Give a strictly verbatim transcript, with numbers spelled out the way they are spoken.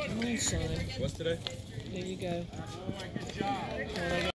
Come on, son. What's today? There you go.